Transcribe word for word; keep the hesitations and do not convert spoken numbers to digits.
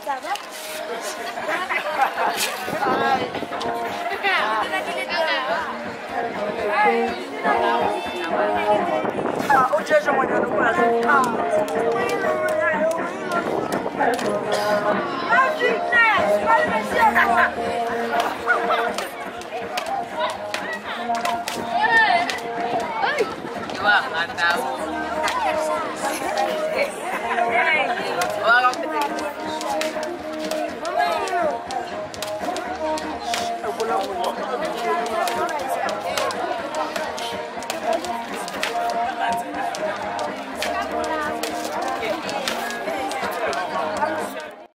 Ça va? Ah, o dia já olhando no Brasil. Ah, ah, gente, olha, vai ser agora.